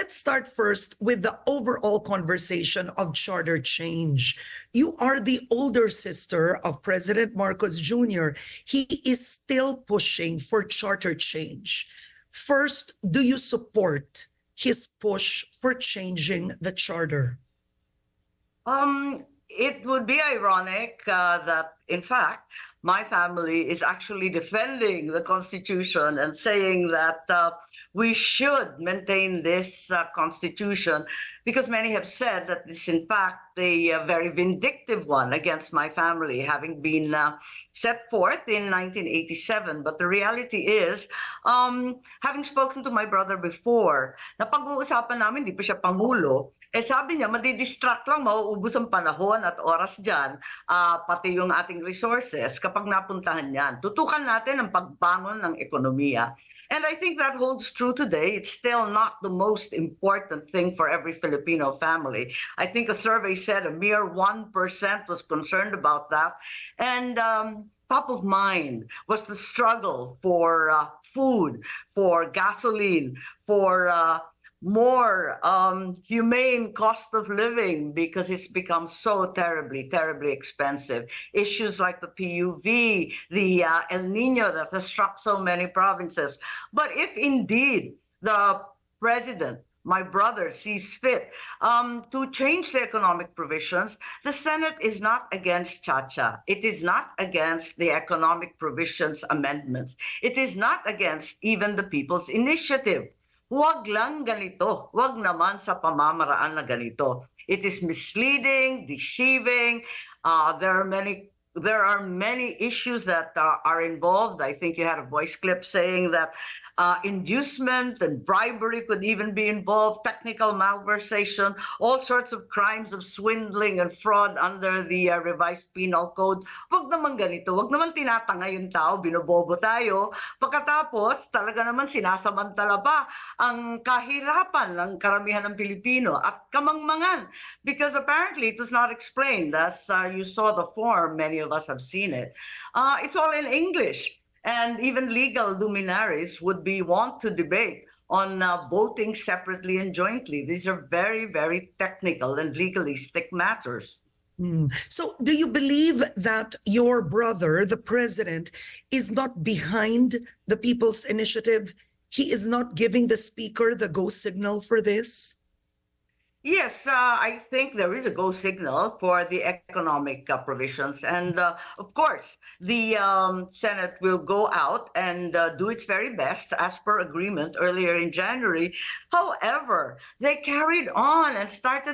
let's start first with the overall conversation of charter change. You are the older sister of President Marcos Jr. He is still pushing for charter change. First, do you support his push for changing the charter? It would be ironic that, in fact, my family is actually defending the Constitution and saying that we should maintain this Constitution, because many have said that this, in fact, a very vindictive one against my family, having been set forth in 1987. But the reality is, having spoken to my brother before, na pag-uusapan namin, di pa siya Pangulo, sabi niya, madidistract lang, mauubos ang panahon at oras dyan, pati yung ating resources kapag napuntahan yan. Tutukan natin ang pagbangon ng ekonomiya. And I think that holds true today. It's still not the most important thing for every Filipino family. I think a survey said a mere 1% was concerned about that. And top of mind was the struggle for food, for gasoline, for more humane cost of living, because it's become so terribly expensive. Issues like the PUV, the El Nino that has struck so many provinces. But if indeed the president, my brother, sees fit to change the economic provisions, the Senate is not against Chacha. It is not against the economic provisions amendments. It is not against even the People's Initiative. Huwag lang ganito. Huwag naman sa pamamaraan na ganito. It is misleading, deceiving. There are many issues that are involved. I think you had a voice clip saying that inducement and bribery could even be involved, technical malversation, all sorts of crimes of swindling and fraud under the revised penal code. Wag naman ganito, wag naman tinatanga yung tao, binobobo tayo. Pagkatapos, talaga naman sinasamantala pa ang kahirapan ng karamihan ng Pilipino at kamangmangan. Because apparently it was not explained, as you saw the form, many of us have seen it. It's all in English. And even legal luminaries would want to debate on voting separately and jointly. These are very technical and legalistic matters. So do you believe that your brother, the president, is not behind the People's Initiative? He is not giving the speaker the go signal for this? Yes, I think there is a go signal for the economic provisions. And of course, the Senate will go out and do its very best as per agreement earlier in January. However, they carried on and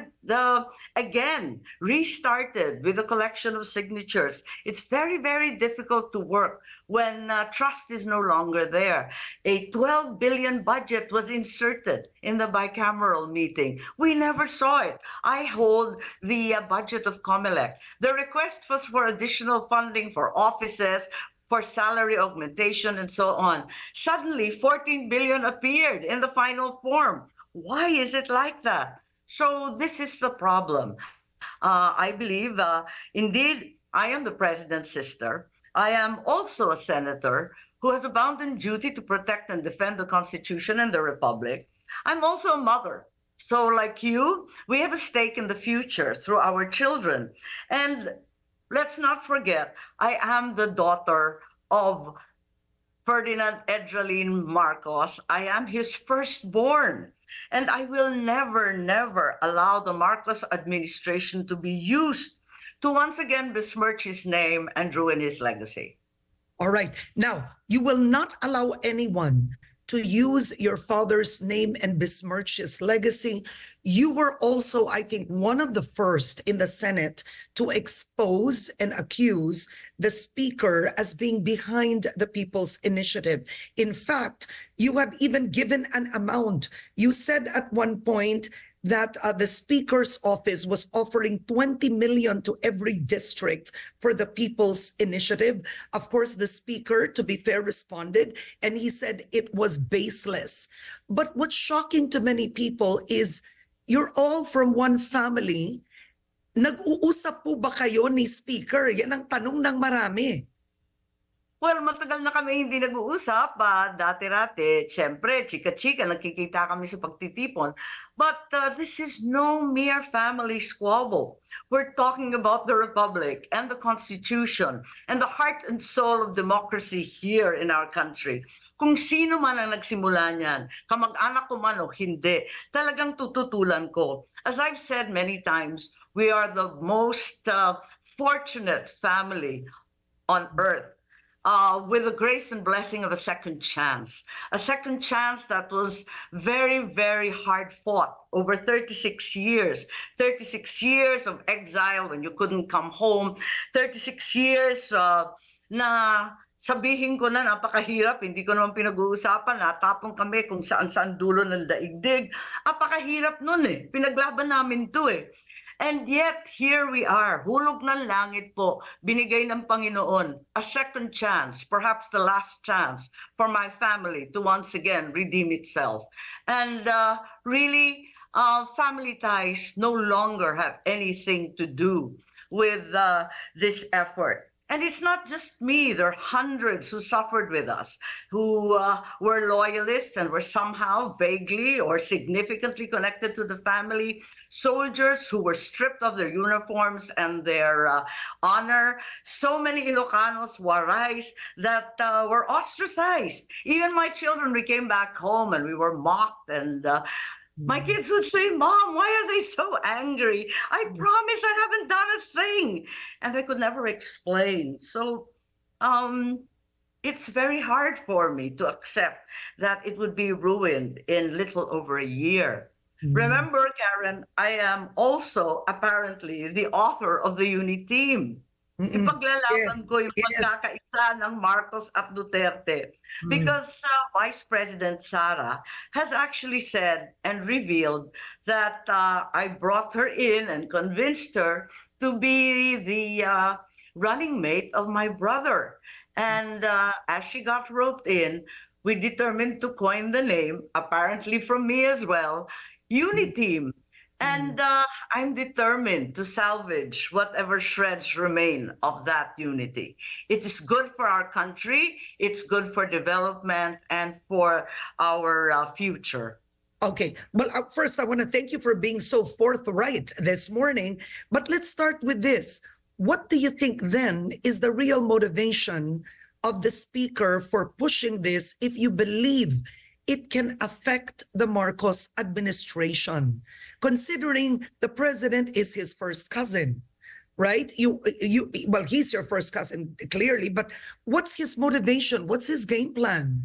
restarted with a collection of signatures. It's very difficult to work when trust is no longer there. A 12 billion budget was inserted in the bicameral meeting. We never saw it. I hold the budget of COMELEC. The request was for additional funding for offices, for salary augmentation, and so on. Suddenly, 14 billion appeared in the final form. Why is it like that? So this is the problem. I believe, indeed, I am the president's sister. I am also a senator who has a bounden duty to protect and defend the Constitution and the Republic. I'm also a mother. So like you, we have a stake in the future through our children. And let's not forget, I am the daughter of Ferdinand Edralin Marcos. I am his firstborn. And I will never allow the Marcos administration to be used to once again besmirch his name and ruin his legacy. All right. Now, you will not allow anyone to use your father's name and besmirch his legacy. You were also, I think, one of the first in the Senate to expose and accuse the speaker as being behind the People's Initiative. In fact, you had even given an amount. You said at one point that the speaker's office was offering 20 million to every district for the People's Initiative. Of course, the speaker, to be fair, responded, and he said it was baseless. But what's shocking to many people is you're all from one family. Nag-uusap po ba kayo ni speaker? Yan ang tanong ng marami. Well, matagal na kami hindi nag-uusap. Dati-rati, siyempre, chika-chika, nagkikita kami sa pagtitipon. But this is no mere family squabble. We're talking about the Republic and the Constitution and the heart and soul of democracy here in our country. Kung sino man ang nagsimula niyan, kamag-anak ko man o hindi, talagang tututulan ko. As I've said many times, we are the most fortunate family on earth. With the grace and blessing of a second chance that was very, very hard fought over 36 years. 36 years of exile when you couldn't come home. 36 years na sabihin ko na napakahirap, hindi ko naman pinag-uusapan, natapong kami kung saan-saan dulo ng daigdig. Napakahirap nun eh. Pinaglaban namin to eh. And yet, here we are, hulog ng langit po, binigay ng Panginoon, a second chance, perhaps the last chance for my family to once again redeem itself. And really, family ties no longer have anything to do with this effort. And it's not just me. There are hundreds who suffered with us, who were loyalists and were somehow vaguely or significantly connected to the family. Soldiers who were stripped of their uniforms and their honor. So many Ilocanos, Warais, that were ostracized. Even my children, we came back home and we were mocked, and my kids would say, "Mom, why are they so angry? I promise I haven't done a thing." And I could never explain. So it's very hard for me to accept that it would be ruined in little over a year. Remember, Karen, I am also apparently the author of the UniTeam. Ipaglalaban ko yung pagkakaisa ng Marcos at Duterte. Because Vice President Sara has actually said and revealed that I brought her in and convinced her to be the running mate of my brother. And as she got roped in, we determined to coin the name, apparently from me as well, UniTeam. And I'm determined to salvage whatever shreds remain of that unity. It is good for our country, it's good for development and for our future. Okay, well, first I want to thank you for being so forthright this morning, but let's start with this. What do you think then is the real motivation of the speaker for pushing this if you believe it can affect the Marcos administration, considering the president is his first cousin, right? Well, he's your first cousin, clearly, but what's his motivation? What's his game plan?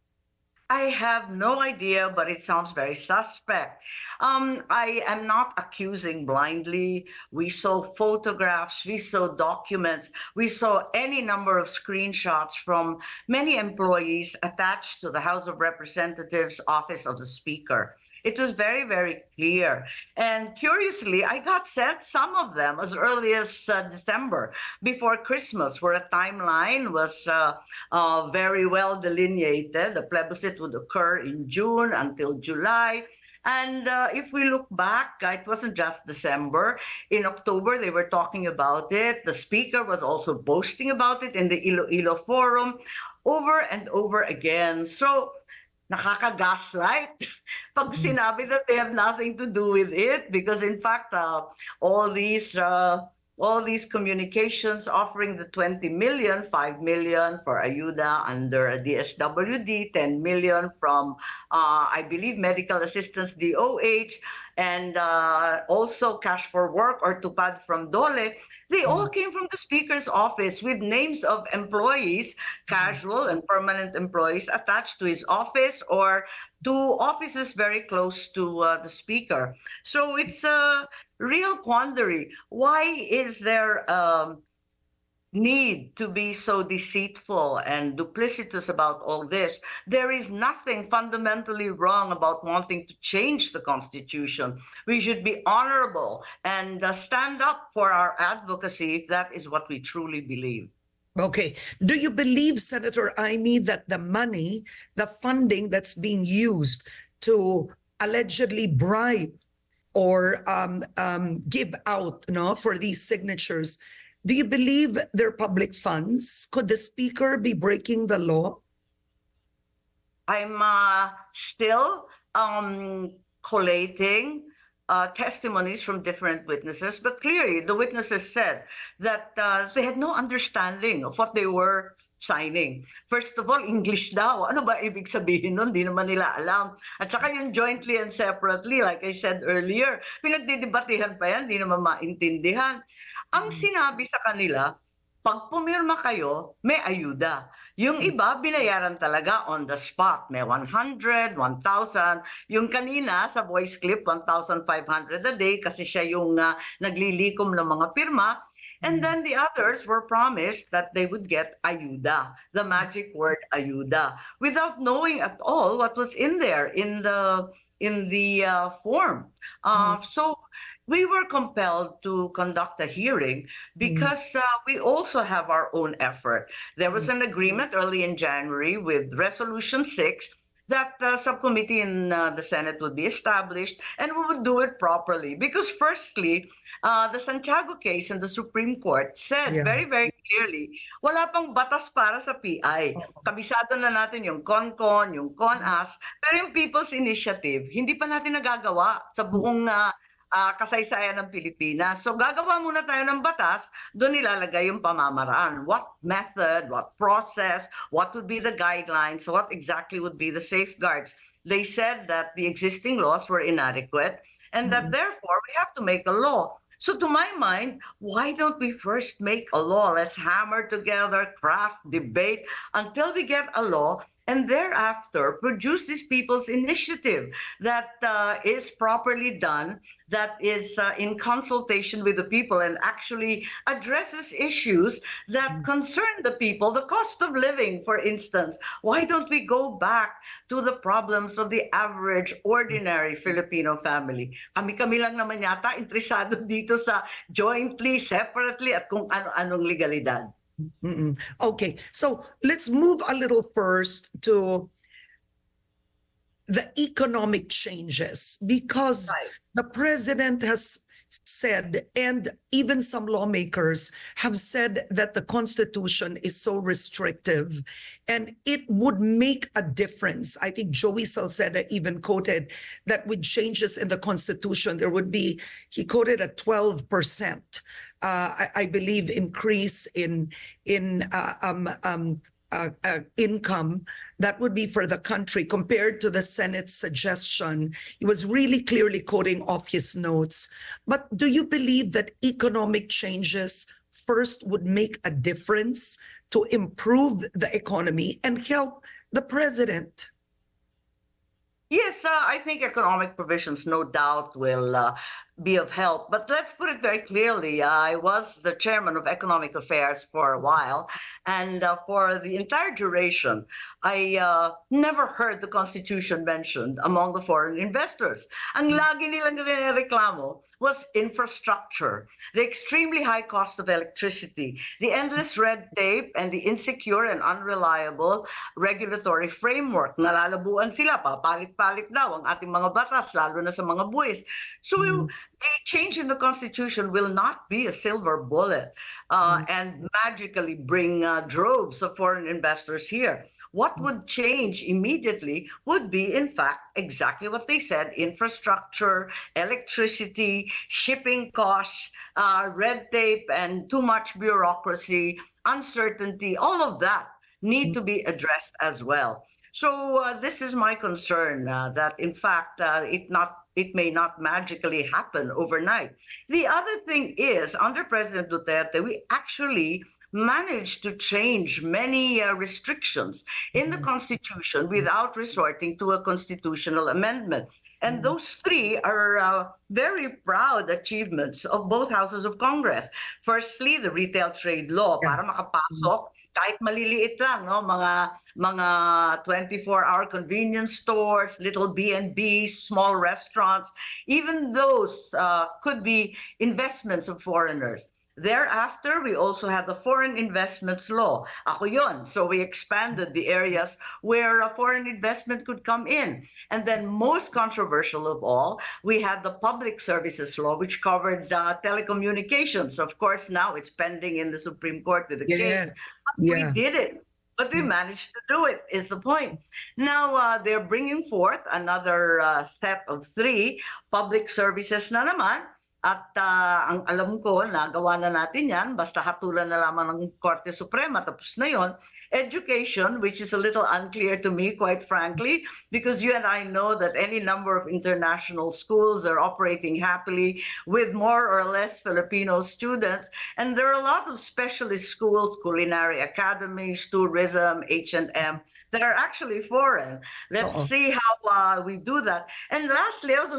I have no idea, but it sounds very suspect. I am not accusing blindly. We saw photographs, we saw documents, we saw any number of screenshots from many employees attached to the House of Representatives Office of the Speaker. It was very, very clear. And curiously, I got sent some of them as early as December, before Christmas, where a timeline was very well delineated. The plebiscite would occur in June until July. And if we look back, it wasn't just December. In October, they were talking about it. The speaker was also boasting about it in the Iloilo Forum over and over again. So, nakaka-gaslight pag sinabi that they have nothing to do with it, because in fact all these communications offering the 20 million, 5 million for Ayuda under DSWD, 10 million from I believe medical assistance DOH, and also cash for work or tupad from DOLE, they all came from the speaker's office with names of employees, casual and permanent employees attached to his office or to offices very close to the speaker. So it's a real quandary. Why is there need to be so deceitful and duplicitous about all this? There is nothing fundamentally wrong about wanting to change the Constitution. We should be honorable and stand up for our advocacy if that is what we truly believe. Okay. Do you believe, Senator Amy, that the money, the funding that's being used to allegedly bribe or give out for these signatures Do you believe they're public funds? Could the speaker be breaking the law? I'm still collating testimonies from different witnesses, but clearly the witnesses said that they had no understanding of what they were signing. First of all, English daw. Ano ba ibig sabihin nun? Di naman nila alam. At saka yung jointly and separately, like I said earlier, pinagdidebatehan pa yan, di naman maintindihan. Ang sinabi sa kanila, pag pumirma kayo, may ayuda. Yung iba, binayaran talaga on the spot. May 100, 1,000. Yung kanina sa voice clip, 1,500 a day kasi siya yung naglilikom ng mga pirma. And then the others were promised that they would get ayuda, the magic word ayuda, without knowing at all what was in there in the form. So we were compelled to conduct a hearing because we also have our own effort. There was an agreement early in January with Resolution 6 that the subcommittee in the Senate would be established and we would do it properly. Because firstly, the Santiago case in the Supreme Court said very, very clearly, wala pang batas para sa PI. Kabisado na natin yung CONCON, yung CONAS, pero yung People's Initiative, hindi pa natin nagagawa sa buong kasaysayan ng Pilipinas. So gagawa muna tayo ng batas, doon nilalagay yung pamamaraan. What method, what process, what would be the guidelines, what exactly would be the safeguards. They said that the existing laws were inadequate and that therefore we have to make a law. So to my mind, why don't we first make a law? Let's hammer together, craft, debate until we get a law and thereafter produce this people's initiative that is properly done, that is in consultation with the people and actually addresses issues that concern the people, the cost of living, for instance. Why don't we go back to the problems of the average, ordinary Filipino family? Kami-kami lang naman yata interesado dito sa jointly, separately, at kung ano-anong legalidad. Okay, so let's move a little first to the economic changes because the president has said, and even some lawmakers have said, that the Constitution is so restrictive and it would make a difference. I think Joey Salceda even quoted that with changes in the Constitution, there would be, he quoted a 12%. I believe increase in income that would be for the country compared to the Senate's suggestion. He was really clearly quoting off his notes. But do you believe that economic changes first would make a difference to improve the economy and help the president? Yes, I think economic provisions no doubt will be of help. But let's put it very clearly. I was the chairman of Economic Affairs for a while. And for the entire duration, I never heard the Constitution mentioned among the foreign investors. Ang lagi nilang reklamo was infrastructure, the extremely high cost of electricity, the endless red tape, and the insecure and unreliable regulatory framework. Nalalabuan sila, papalit-palit daw ang ating mga batas, lalo na sa mga buwis. So a change in the Constitution will not be a silver bullet and magically bring droves of foreign investors here. What would change immediately would be, in fact, exactly what they said: infrastructure, electricity, shipping costs, red tape, and too much bureaucracy, uncertainty. All of that need to be addressed as well. So this is my concern that, in fact, it may not magically happen overnight. The other thing is, under President Duterte, we actually managed to change many restrictions in the Constitution without resorting to a constitutional amendment. And those three are very proud achievements of both houses of Congress. Firstly, the retail trade law, para makapasok kahit maliliit lang, no, mga 24-hour convenience stores, little B&Bs, small restaurants, even those could be investments of foreigners. Thereafter, we also had the Foreign Investments Law. Ako yun. So we expanded the areas where foreign investment could come in. And then most controversial of all, we had the Public Services Law, which covered telecommunications. Of course, now it's pending in the Supreme Court with the case. We did it. But we managed to do it, is the point. Now, they're bringing forth another step of 3, public services na naman. At ang alam ko, nagawa na natin yan, basta hatulan na lamang ng Korte Suprema, tapos na yon. Education, which is a little unclear to me, quite frankly, because you and I know that any number of international schools are operating happily with more or less Filipino students. And there are a lot of specialist schools, culinary academies, tourism, H&M, that are actually foreign. Let's see how we do that. And lastly, I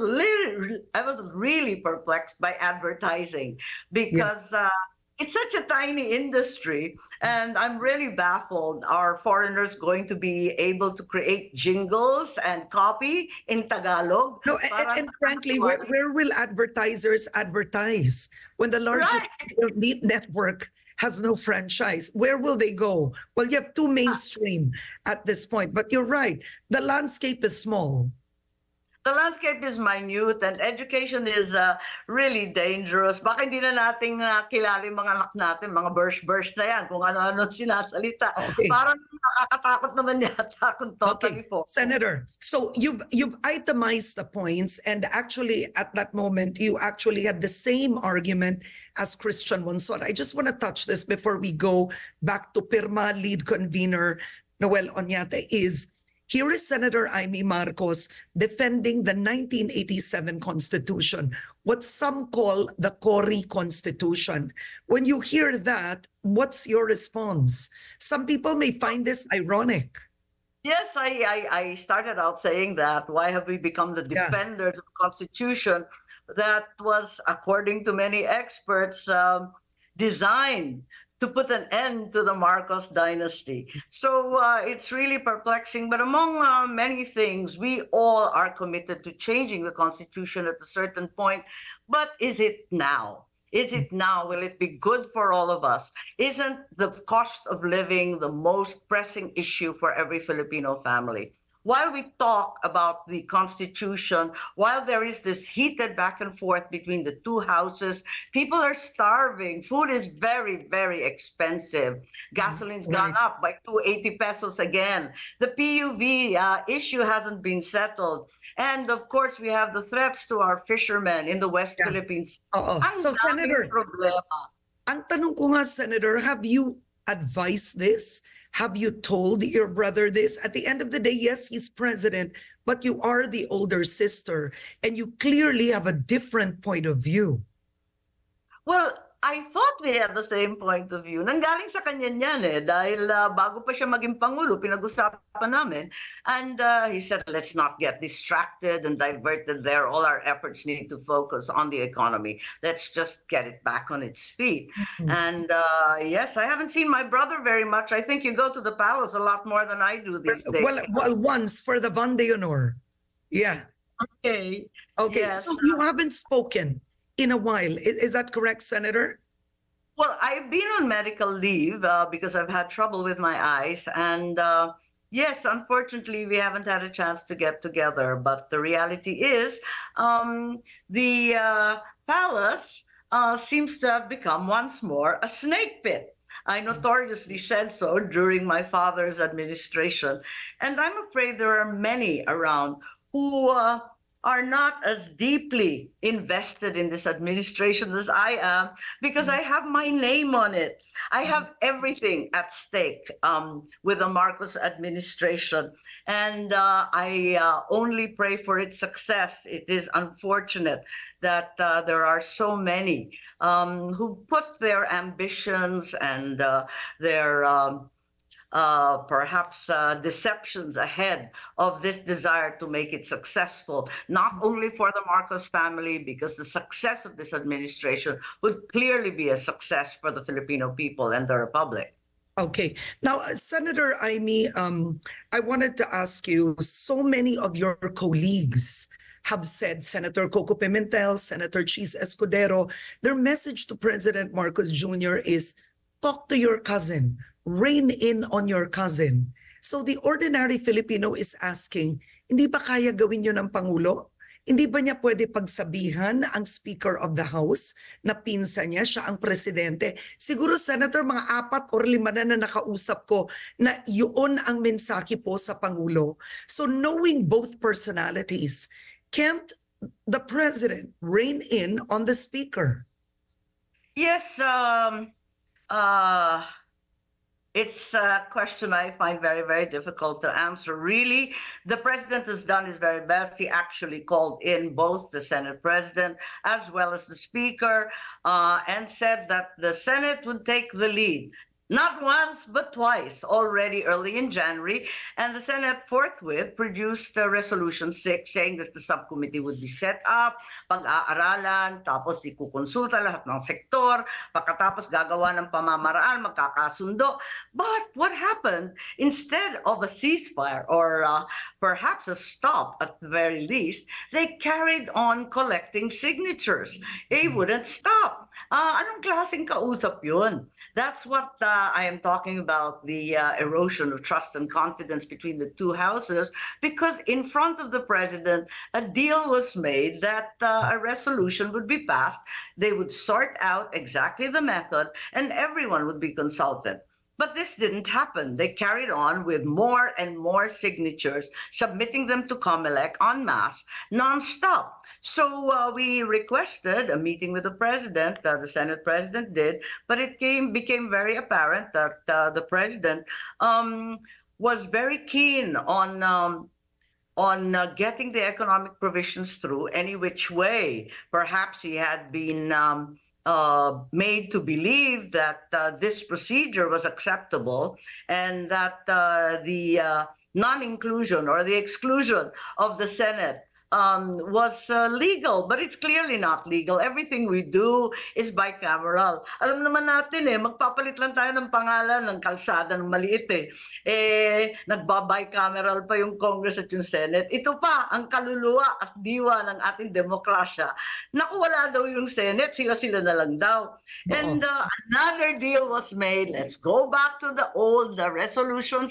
was really perplexed by advertising because it's such a tiny industry, and I'm really baffled. Are foreigners going to be able to create jingles and copy in Tagalog? No, and frankly, where will advertisers advertise when the largest meat network has no franchise? Where will they go? Well, you have too mainstream at this point, but you're right. The landscape is small. The landscape is minute and education is really dangerous. Baka hindi na nating kilala yung mga anak natin, mga burst na yan, kung ano-ano sinasalita. Parang nakakatakot naman yata kung totally po. Senator, so you've itemized the points, and actually at that moment, you actually had the same argument as Christian Monsod. I just want to touch this before we go back to PIRMA lead convener Noel Oñate. Here is Senator Amy Marcos defending the 1987 Constitution, what some call the Cory Constitution. When you hear that, what's your response? Some people may find this ironic. Yes, I started out saying that. Why have we become the defenders of the Constitution that was, according to many experts, designed to put an end to the Marcos dynasty? So it's really perplexing. But among many things, we all are committed to changing the Constitution at a certain point. But is it now? Is it now? Will it be good for all of us? Isn't the cost of living the most pressing issue for every Filipino family? While we talk about the Constitution, while there is this heated back and forth between the two houses, people are starving. Food is very, very expensive. Gasoline's gone up by 280 pesos again. The PUV issue hasn't been settled. And of course, we have the threats to our fishermen in the West Philippines. So, Senator, ang tanong ko nga, Senator, have you advised this? Have you told your brother this? At the end of the day, yes, he's president, but you are the older sister, and you clearly have a different point of view. Well, I thought we had the same point of view. Nanggaling sa kanya yan dahil bago pa siya maging Pangulo, pinag-usapan namin. And he said, let's not get distracted and diverted there. All our efforts need to focus on the economy. Let's just get it back on its feet. And yes, I haven't seen my brother very much. I think you go to the palace a lot more than I do these days. Well, once for the Van de Honor. Yeah. Okay. Yes. So you haven't spoken in a while. Is that correct, Senator? Well, I've been on medical leave because I've had trouble with my eyes. And yes, unfortunately, we haven't had a chance to get together. But the reality is the palace seems to have become once more a snake pit. I notoriously said so during my father's administration. And I'm afraid there are many around who are not as deeply invested in this administration as I am, because I have my name on it. I have everything at stake with the Marcos administration, and I only pray for its success. It is unfortunate that there are so many who put their ambitions and their perhaps deceptions ahead of this desire to make it successful, not only for the Marcos family, because the success of this administration would clearly be a success for the Filipino people and the Republic. Okay. Now, Senator Amy, I wanted to ask you, so many of your colleagues have said, Senator Coco Pimentel, Senator Cheese Escudero, their message to President Marcos Jr. is, talk to your cousin, rein in on your cousin. So the ordinary Filipino is asking, hindi ba kaya gawin yun ng Pangulo? Hindi ba niya pwede pagsabihan ang Speaker of the House na pinsan niya, siya ang presidente? Siguro, Senator, mga 4 or 5 na nakausap ko na yun ang mensahe po sa Pangulo. So knowing both personalities, can't the President rein in on the Speaker? Yes, it's a question I find very, very difficult to answer. Really, the president has done his very best. He actually called in both the Senate president as well as the speaker and said that the Senate would take the lead. Not once, but twice already early in January. And the Senate forthwith produced Resolution 6 saying that the subcommittee would be set up, pag-aaralan, tapos ikukonsulta lahat ng sektor, pagkatapos gagawa ng pamamaraan, magkakasundo. But what happened? Instead of a ceasefire or perhaps a stop at the very least, they carried on collecting signatures. They wouldn't stop. Anong klaseng kausap yun? That's what I am talking about, the erosion of trust and confidence between the two houses, because in front of the president, a deal was made that a resolution would be passed. They would sort out exactly the method and everyone would be consulted. But this didn't happen. They carried on with more and more signatures, submitting them to COMELEC en masse, nonstop. So we requested a meeting with the president, the Senate president did, but it became very apparent that the president was very keen on getting the economic provisions through any which way. Perhaps he had been made to believe that this procedure was acceptable and that the non-inclusion or the exclusion of the Senate was legal, but it's clearly not legal. Everything we do is bicameral. Alam naman natin magpapalit lang tayo ng pangalan ng kalsada ng maliit nagba-bicameral pa yung Congress at yung Senate. Ito pa ang kaluluwa at diwa ng ating demokrasya. Naku, wala daw yung Senate, sila-sila na lang daw. And another deal was made. Let's go back to the old Resolution 6.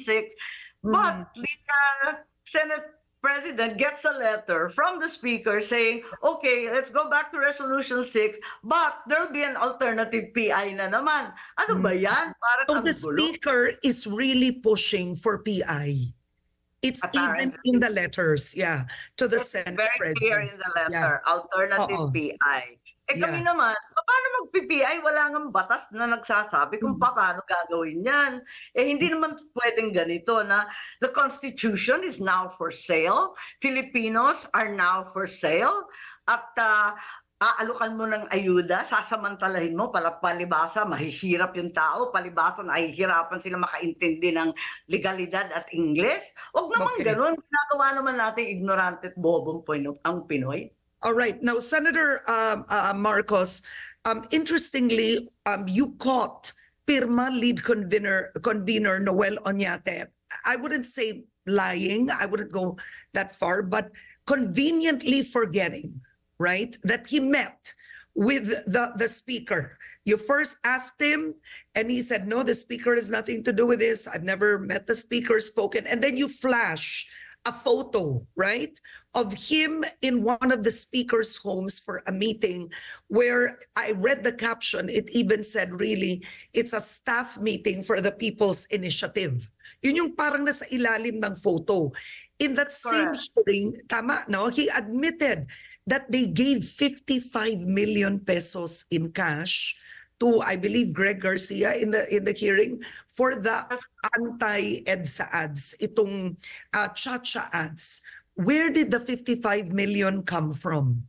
But the Senate President gets a letter from the Speaker saying, okay, let's go back to Resolution 6, but there'll be an alternative PI na naman. Ano ba yan? Parang So ang the gulo. Speaker is really pushing for PI. It's even Apparently. in the letters, to the It's Senate very President. clear in the letter, alternative Oo. PI. Kami naman, paano mag-PPI? Wala nga batas na nagsasabi kung paano gagawin yan. Hindi naman pwedeng ganito na the Constitution is now for sale, Filipinos are now for sale, at aalukan mo ng ayuda, sasamantalahin mo, palibasa, mahihirap yung tao, palibasa, nahihirapan sila makaintindi ng legalidad at English. Huwag naman ganun, ginagawa naman natin ignorante at bobong ang Pinoy. All right. Now, Senator Marcos, interestingly, you caught PIRMA lead convener Noel Oñate. I wouldn't say lying, I wouldn't go that far, but conveniently forgetting, right, that he met with the speaker. You first asked him and he said, no, the speaker has nothing to do with this. I've never met the speaker, spoken. And then you flash a photo, right, of him in one of the speaker's homes for a meeting where I read the caption. It even said, really, it's a staff meeting for the People's Initiative. Yun yung parang nasa ilalim ng photo. In that same hearing, tama, no, he admitted that they gave 55 million pesos in cash to, I believe, Greg Garcia in the hearing for the anti-EDSA ads, itong Chacha ads. Where did the 55 million come from?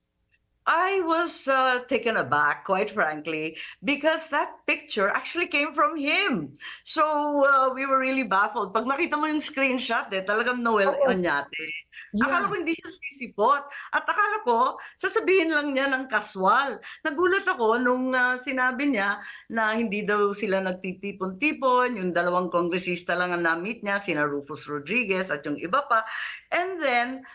I was taken aback, quite frankly, because that picture actually came from him. So we were really baffled. Pag nakita mo yung screenshot, talagang Noel Oñate. Yeah. Akala ko hindi siya sisipot. At akala ko, sasabihin lang niya ng kaswal. Nagulat ako nung sinabi niya na hindi daw sila nagtitipon-tipon, yung 2 kongresista lang ang na-meet niya, sina Rufus Rodriguez at yung iba pa. And then,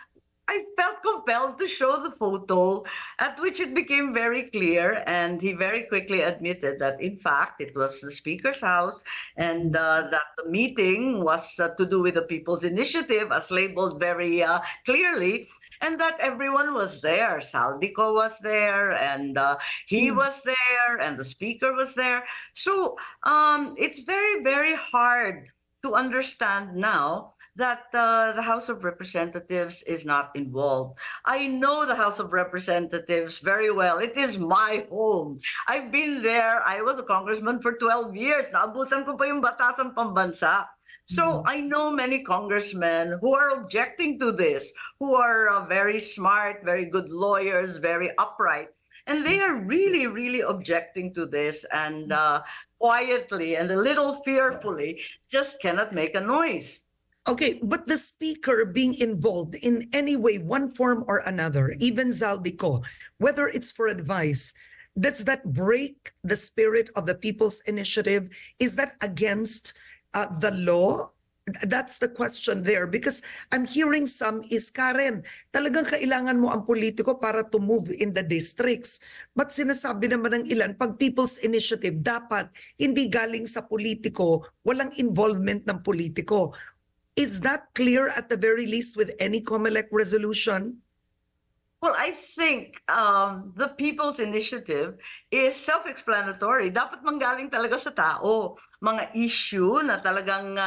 I felt compelled to show the photo, at which it became very clear, and he very quickly admitted that, in fact, it was the Speaker's house, and that the meeting was to do with the People's Initiative, as labeled very clearly, and that everyone was there. Saldico was there, and he was there, and the Speaker was there. So it's very, very hard to understand now that the House of Representatives is not involved. I know the House of Representatives very well. It is my home. I've been there. I was a congressman for 12 years. Naabutan ko pa yung batasang pambansa. So I know many congressmen who are objecting to this, who are very smart, very good lawyers, very upright. And they are really, really objecting to this, and quietly and a little fearfully just cannot make a noise. Okay, but the speaker being involved in any way, one form or another, even Zaldico, whether it's for advice, does that break the spirit of the People's Initiative? Is that against the law? That's the question there, because I'm hearing some is, Karen, talagang kailangan mo ang politiko para to move in the districts. But sinasabi naman ng ilan, pag People's Initiative, dapat hindi galing sa politiko, walang involvement ng politiko. Is that clear at the very least with any COMELEC resolution? Well, I think the People's Initiative is self-explanatory. Dapat manggaling talaga sa tao. Mga issue na talagang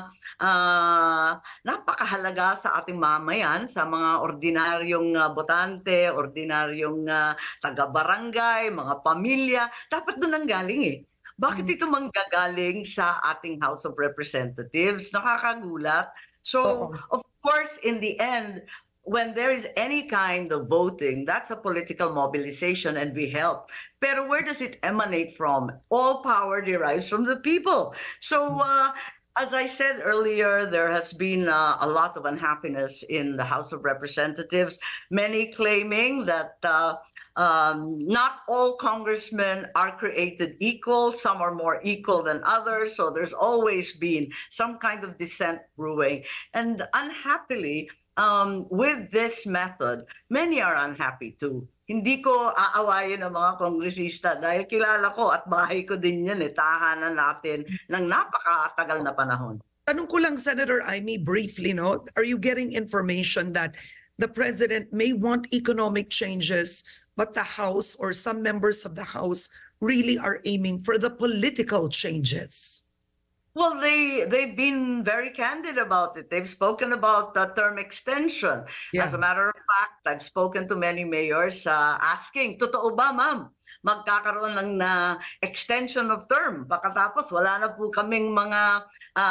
napakahalaga sa ating mamayan, sa mga ordinaryong botante, ordinaryong taga-barangay, mga pamilya. Dapat doon ang galing eh. Bakit ito manggagaling sa ating House of Representatives? Nakakagulat. So, of course, in the end, when there is any kind of voting, that's a political mobilization and we help. Pero where does it emanate from? All power derives from the people. So, as I said earlier, there has been a lot of unhappiness in the House of Representatives, many claiming that not all congressmen are created equal. Some are more equal than others. So there's always been some kind of dissent brewing. And unhappily, with this method, many are unhappy too. Hindi ko aawayin ng mga kongresista dahil kilala ko at bahay ko din yan eh, tahanan natin ng napakatagal na panahon. Tanong ko lang, Senator Amy, briefly, no? Are you getting information that the President may want economic changes, but the House or some members of the House really are aiming for the political changes? Well, they've been very candid about it. They've spoken about the term extension. Yeah. As a matter of fact, I've spoken to many mayors asking, totoo ba, ma'am? Magkakaroon ng extension of term. Pagkatapos, wala na po kaming mga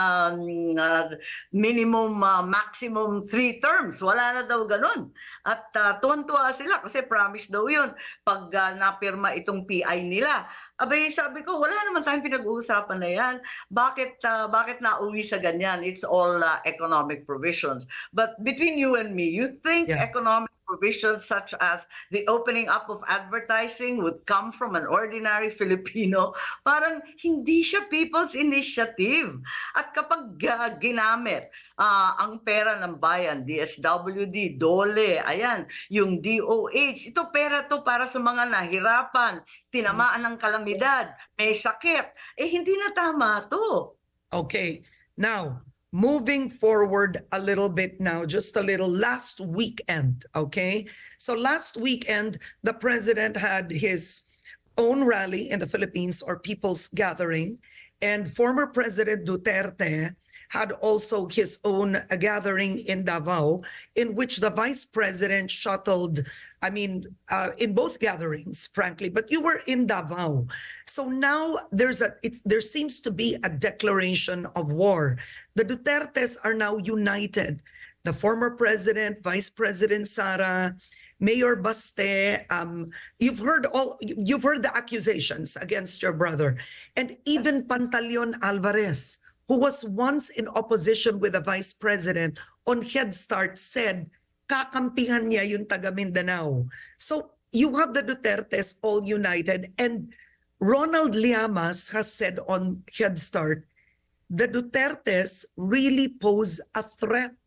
minimum, maximum 3 terms. Wala na daw ganun. At tuwan-tuwa sila kasi promise daw yun pag napirma itong PI nila. Abay, sabi ko, wala naman tayong pinag-uusapan na yan. Bakit nauwi sa ganyan? It's all economic provisions. But between you and me, you think economic provisions such as the opening up of advertising would come from an ordinary Filipino? Parang hindi siya People's Initiative. At kapag ginamit ang pera ng bayan, DSWD, DOLE, ayan, yung DOH, ito pera to para sa mga nahirapan, tinamaan ng kalamidad, may sakit. Eh hindi na tama to. Okay, now, moving forward a little bit now, just a little, last weekend, okay? So last weekend, the president had his own rally in the Philippines, or People's Gathering, and former President Duterte had also his own gathering in Davao, in which the vice president shuttled, in both gatherings, frankly, but you were in Davao. So now there seems to be a declaration of war. The Dutertes are now united. The former president, Vice President Sara, Mayor Baste, you've heard the accusations against your brother, and even Pantaleon Alvarez, who was once in opposition with the vice president on Head Start, said kakampihan niya yung taga Mindanao. So you have the Dutertes all united, and Ronald Llamas has said on Head Start, the Dutertes really pose a threat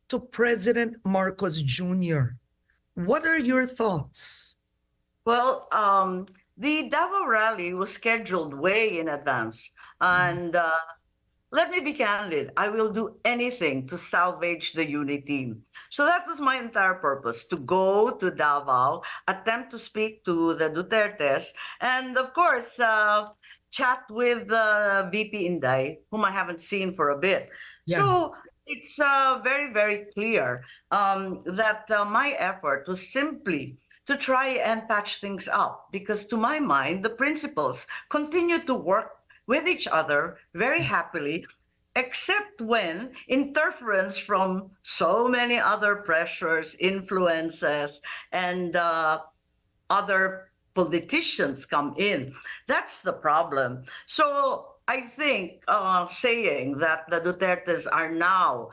to President Marcos Jr. What are your thoughts? Well, the Davao rally was scheduled way in advance. And let me be candid, I will do anything to salvage the unity. So that was my entire purpose, to go to Davao, attempt to speak to the Dutertes, and of course, chat with VP Inday, whom I haven't seen for a bit. Yeah. So it's very, very clear that my effort was simply to try and patch things up, because to my mind, the principals continue to work with each other very happily, except when interference from so many other pressures, influences, and other politicians come in. That's the problem. So I think saying that the Dutertes are now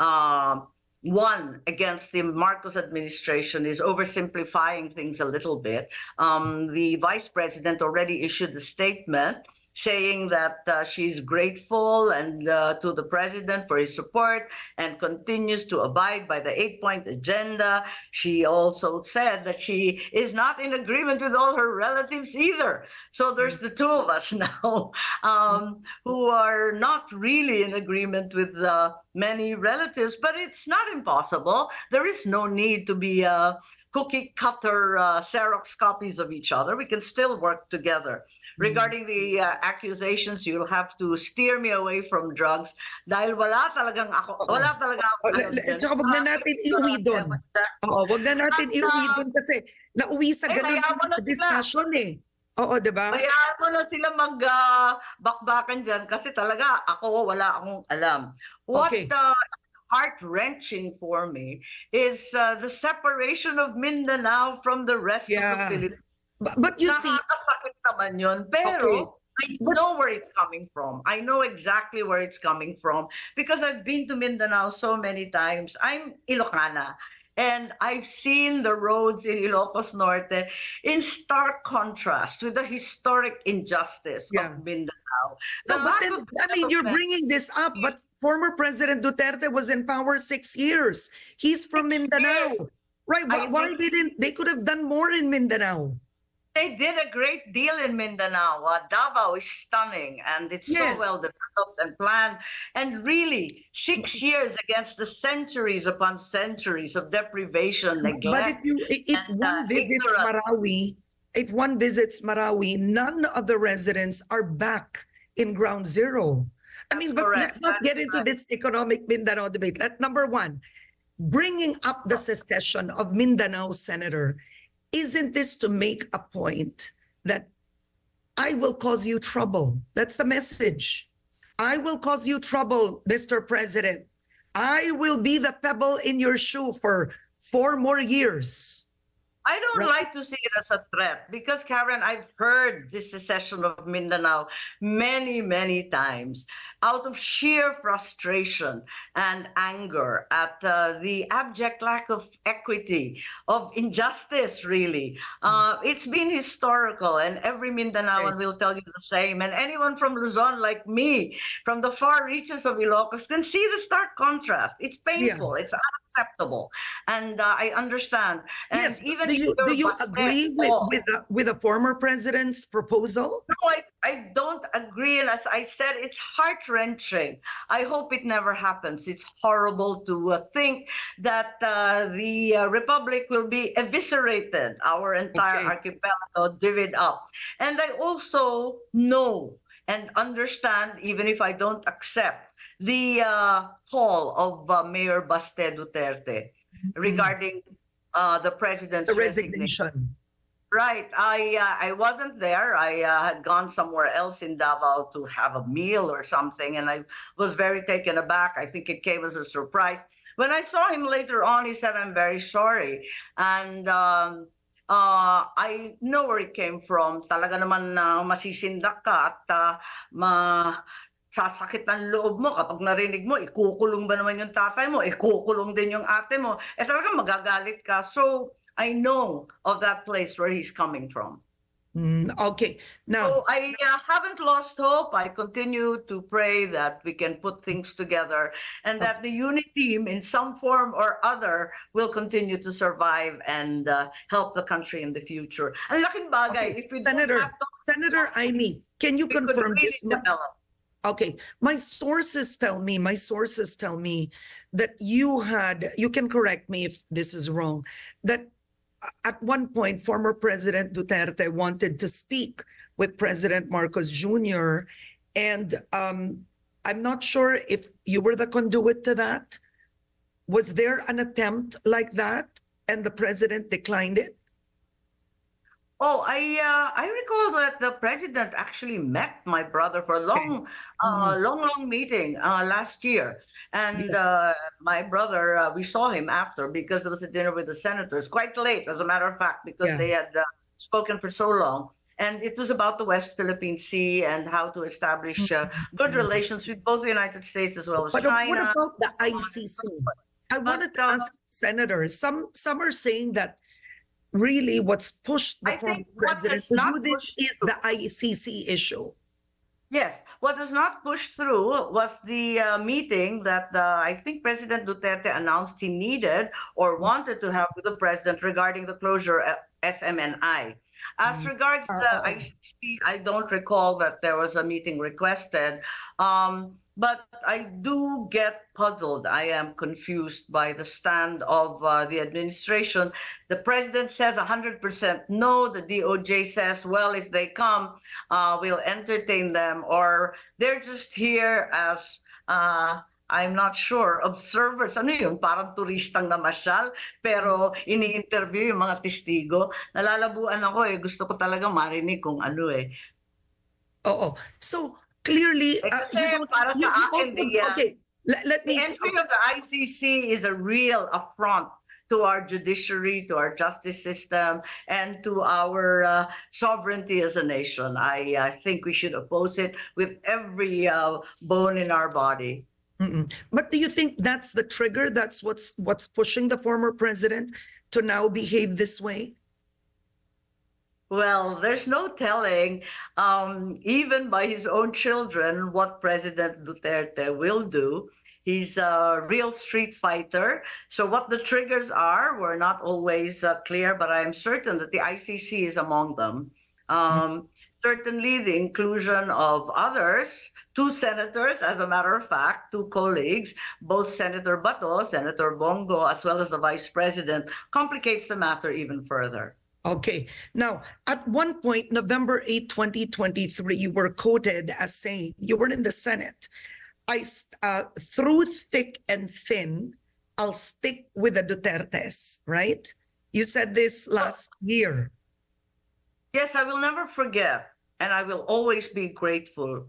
one against the Marcos administration is oversimplifying things a little bit. The vice president already issued a statement saying that she's grateful and to the president for his support and continues to abide by the 8-point agenda. She also said that she is not in agreement with all her relatives either. So there's the two of us now who are not really in agreement with many relatives, but it's not impossible. There is no need to be cookie cutter Xerox copies of each other. We can still work together. Regarding the accusations, you'll have to steer me away from drugs dahil wala talaga ako Tsaka wag na natin iuwi doon. Oo, wag na natin iuwi doon kasi nauwi sa ganun discussion eh. Oo, diba? Kaya mo na sila magbakbakan dyan kasi talaga wala akong alam. What heart-wrenching for me is the separation of Mindanao from the rest of the Philippines. But you see, nakakasakit naman yun. Pero I know where it's coming from. I know exactly where it's coming from because I've been to Mindanao so many times. I'm Ilocana. And I've seen the roads in Ilocos Norte in stark contrast with the historic injustice of Mindanao. No, but then, I mean, you're bringing this up, but former President Duterte was in power 6 years. He's from Mindanao. Right, why didn't they could have done more in Mindanao? They did a great deal in Mindanao. Davao is stunning, and it's so well developed and planned. And really, 6 years against the centuries upon centuries of deprivation, neglect. But if one visits Marawi, none of the residents are back in ground zero. I mean, but let's not get into this economic Mindanao debate. Number one, bringing up the secession of Mindanao, Senator. Isn't this to make a point that I will cause you trouble? That's the message. I will cause you trouble, Mr. President. I will be the pebble in your shoe for 4 more years. I don't like to see it as a threat because, Karen, I've heard this secession of Mindanao many, many times out of sheer frustration and anger at the abject lack of equity, of injustice, really. It's been historical, and every Mindanaoan will tell you the same. And anyone from Luzon like me, from the far reaches of Ilocos, can see the stark contrast. It's painful. It's unacceptable. And I understand. And even do you agree with the former president's proposal? No, I don't agree. And as I said, it's heart-wrenching. I hope it never happens. It's horrible to think that the Republic will be eviscerated, our entire archipelago, divvied up. And I also know and understand, even if I don't accept, the call of Mayor Baste Duterte regarding the president's resignation. Right. I wasn't there. I had gone somewhere else in Davao to have a meal or something, and I was very taken aback. I think it came as a surprise. When I saw him later on, he said, "I'm very sorry." And I know where it came from. Talaga naman masisindak ka at sasakit ang loob mo kapag narinig mo, ikukulong ba naman yung tatay mo, ikukulong din yung ate mo, talagang magagalit ka. So I know of that place where he's coming from. Okay. Now, So I haven't lost hope. I continue to pray that we can put things together and that the unit team in some form or other will continue to survive and help the country in the future. Ang laking bagay. okay, If we Senator, don't have those, Senator Amy, can you we could confirm really this? develop. Okay, my sources tell me that you can correct me if this is wrong, that at one point, former President Duterte wanted to speak with President Marcos Jr. And I'm not sure if you were the conduit to that. Was there an attempt like that and the president declined it? Oh, I recall that the president actually met my brother for a long, long meeting last year, and my brother we saw him after because there was a dinner with the senators, quite late, as a matter of fact, because they had spoken for so long, and it was about the West Philippine Sea and how to establish good relations with both the United States as well as But China. what about the ICC? I wanted to ask senators. Some are saying that really what's pushed the I former think what president has to not do this pushed is the ICC issue. Yes, what was not pushed through was the meeting that I think President Duterte announced he needed or wanted to have with the president regarding the closure of SMNI. As regards the ICC, I don't recall that there was a meeting requested. But I do get puzzled. I am confused by the stand of the administration. The president says 100% no. The DOJ says, well, if they come, we'll entertain them. Or they're just here as, I'm not sure, observers. Ano yun? Parang turistang namasyal, pero ini-interview yung mga testigo. Nalalabuan ako eh. Gusto ko talaga marinig kung ano eh. Oh, so clearly, okay. Let me the entry of the ICC is a real affront to our judiciary, to our justice system, and to our sovereignty as a nation. I think we should oppose it with every bone in our body. But do you think that's the trigger? That's what's pushing the former president to now behave this way? Well, there's no telling, even by his own children, what President Duterte will do. He's a real street fighter. So what the triggers are, we're not always clear, but I am certain that the ICC is among them. Certainly the inclusion of others, 2 senators, as a matter of fact, 2 colleagues, both Senator Bato, Senator Bongo, as well as the Vice President, complicates the matter even further. Okay. Now, at one point, November 8, 2023, you were quoted as saying, you were in the Senate, through thick and thin, I'll stick with the Dutertes, right? You said this last year. Yes, I will never forget, and I will always be grateful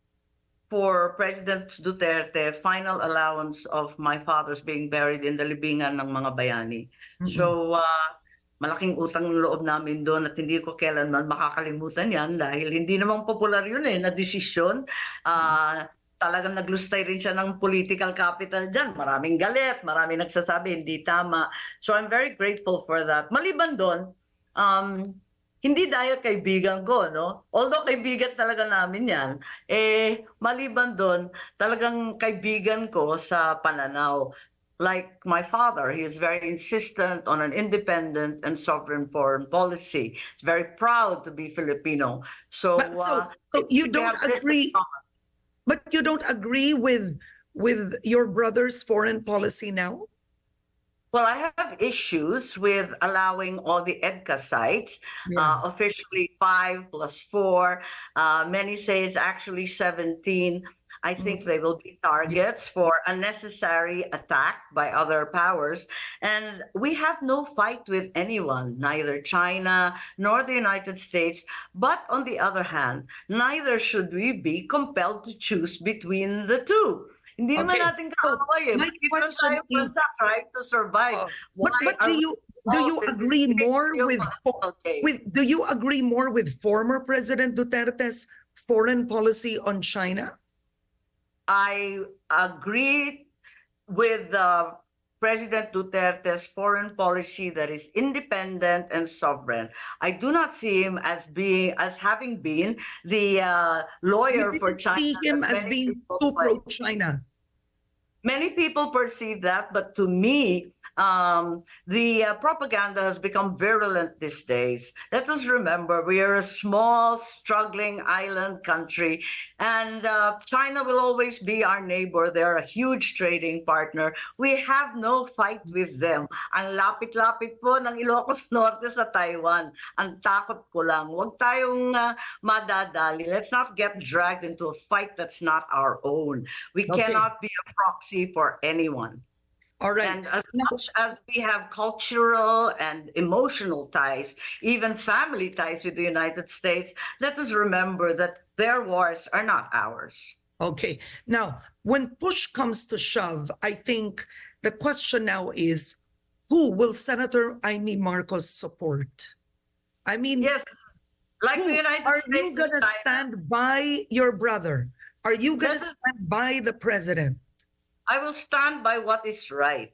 for President Duterte final allowance of my father's being buried in the libingan ng mga bayani. So, malaking utang ng loob namin doon at hindi ko kailanman makakalimutan yan dahil hindi naman popular yun na desisyon. Talagang naglustay rin siya ng political capital dyan. Maraming galit, maraming nagsasabi, hindi tama. So I'm very grateful for that. Maliban doon, hindi dahil kaibigan ko, no? Although kaibigan talaga namin yan, maliban doon, talagang kaibigan ko sa pananaw. Like my father, he is very insistent on an independent and sovereign foreign policy. He's very proud to be Filipino. So you don't agree, but you don't agree with your brother's foreign policy now? Well, I have issues with allowing all the EDCA sites, officially 5 + 4. Many say it's actually 17. I think they will be targets for unnecessary attack by other powers. And we have no fight with anyone, neither China nor the United States. But on the other hand, neither should we be compelled to choose between the two. Hindi naman natin kaaway. My question is, trying to survive. But do you agree more do you agree more with former President Duterte's foreign policy on China? I agree with President Duterte's foreign policy that is independent and sovereign. I do not see him as having been the lawyer You for didn't China. see him that as many being people too claim. pro-China. Many people perceive that, but to me, the propaganda has become virulent these days. Let us remember, we are a small, struggling island country, and China will always be our neighbor. They're a huge trading partner. We have no fight with them. Ang lapit-lapit po ng Ilocos Norte sa Taiwan. Ang takot ko lang, huwag tayong madadali. Let's not get dragged into a fight that's not our own. We Okay. cannot be a proxy for anyone. All right. And as much as we have cultural and emotional ties, even family ties with the United States, let us remember that their wars are not ours. Okay. Now, when push comes to shove, I think the question now is, who will Senator Amy Marcos support? I mean, Yes, like the United are States you going to and China, stand by your brother? Are you going to That is- stand by the president? I will stand by what is right.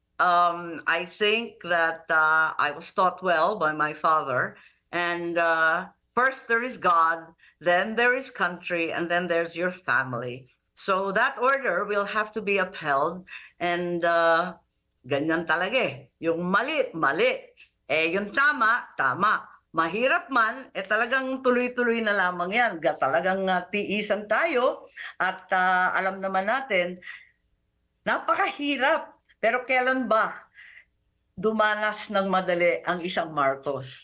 I think that I was taught well by my father. And first there is God, then there is country, and then there's your family. So that order will have to be upheld. And ganyan talaga eh. Yung mali, mali. Yung tama, tama. Mahirap man, talagang tuloy-tuloy na lamang yan. Talagang tiisan tayo. At alam naman natin, napakahirap. Pero kailan ba dumanas ng madali ang isang Marcos?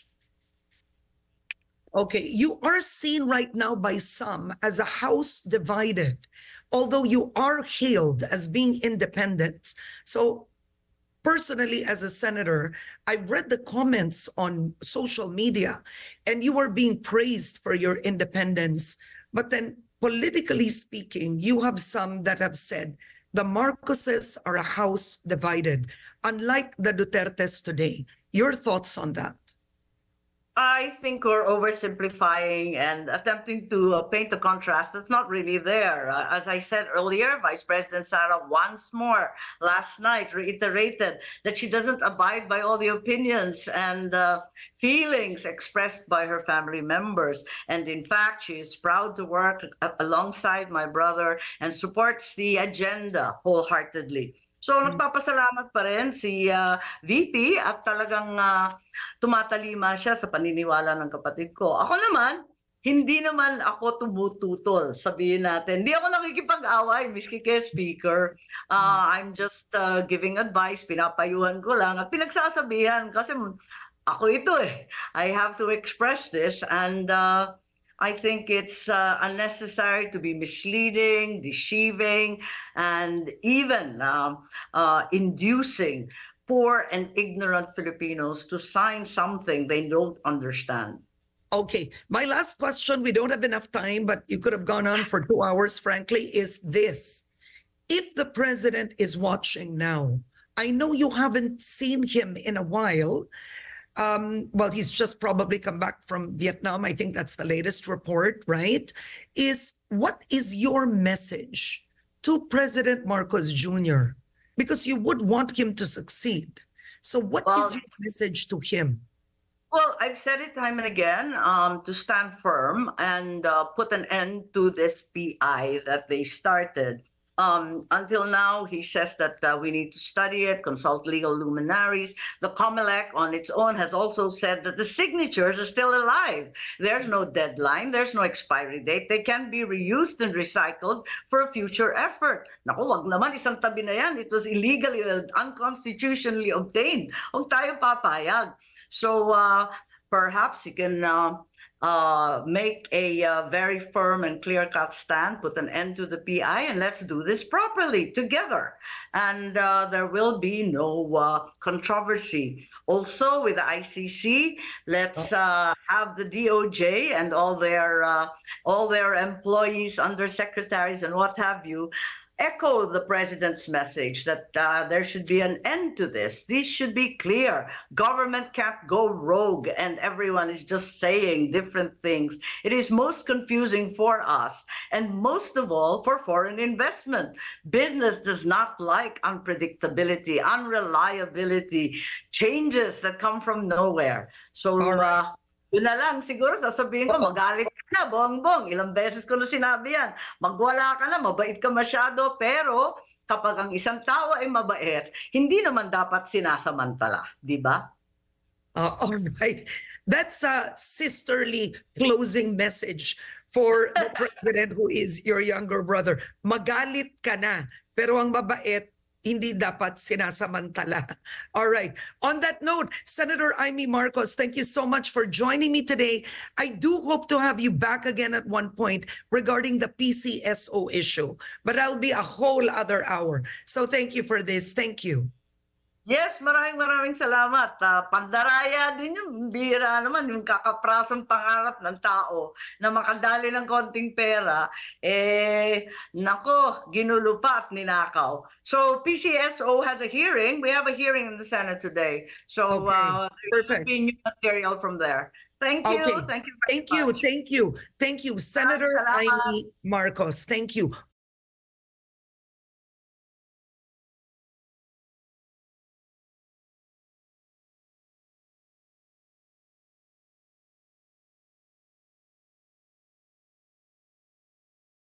Okay, you are seen right now by some as a house divided, although you are hailed as being independent. So personally, as a senator, I've read the comments on social media and you are being praised for your independence. But then politically speaking, you have some that have said the Marcoses are a house divided, unlike the Dutertes today. Your thoughts on that? I think we're oversimplifying and attempting to paint a contrast that's not really there. As I said earlier, Vice President Sara once more last night reiterated that she doesn't abide by all the opinions and feelings expressed by her family members. And in fact, she is proud to work alongside my brother and supports the agenda wholeheartedly. So nagpapasalamat pa rin si VP at talagang tumatalima siya sa paniniwala ng kapatid ko. Ako naman, hindi naman ako tumututol, sabihin natin. Hindi ako nakikipag-away, miski kay Speaker. I'm just giving advice, pinapayuhan ko lang at pinagsasabihan kasi ako ito eh. I have to express this and I think it's unnecessary to be misleading, deceiving, and even inducing poor and ignorant Filipinos to sign something they don't understand. Okay, my last question, we don't have enough time, but you could have gone on for 2 hours, frankly, is this. If the president is watching now, I know you haven't seen him in a while. Well, he's just probably come back from Vietnam. I think that's the latest report, right? What is your message to President Marcos Jr.? Because you would want him to succeed. So what is your message to him? Well, I've said it time and again, to stand firm and put an end to this PI that they started. Until now, he says that we need to study it, consult legal luminaries. The COMELEC on its own has also said that the signatures are still alive. There's no deadline. There's no expiry date. They can be reused and recycled for a future effort. Naku, wag naman isang tabi na yan. It was illegally, unconstitutionally obtained. Huwag tayo papayag. So perhaps he can make a very firm and clear-cut stand, put an end to the PI, and let's do this properly together. And there will be no controversy. Also, with the ICC, let's have the DOJ and all their employees, undersecretaries, and what have you, echo the president's message that there should be an end to this. This should be clear. Government can't go rogue and everyone is just saying different things. It is most confusing for us and most of all for foreign investment. Business does not like unpredictability, unreliability, changes that come from nowhere. So yun na lang, siguro sasabihin ko, magalit ka na, bongbong. Ilang beses ko na sinabi yan. Magwala ka na, mabait ka masyado. Pero kapag ang isang tao ay mabait, hindi naman dapat sinasamantala. Di ba? All right. That's a sisterly closing message for the president who is your younger brother. Magalit ka na, pero ang mabait, hindi dapat sinasamantala. All right. On that note, Senator Amy Marcos, thank you so much for joining me today. I do hope to have you back again at one point regarding the PCSO issue, but that'll be a whole other hour. So thank you for this. Thank you. Yes, maraming salamat. Pandaraya din yung bira naman, yung kakaprasang pangarap ng tao na makadali ng konting pera, nako, ginulo pa at ninakaw. So PCSO has a hearing. We have a hearing in the Senate today. So there should be new material from there. Thank you. Okay. Thank you very much. Thank you. Senator Amy Marcos, thank you.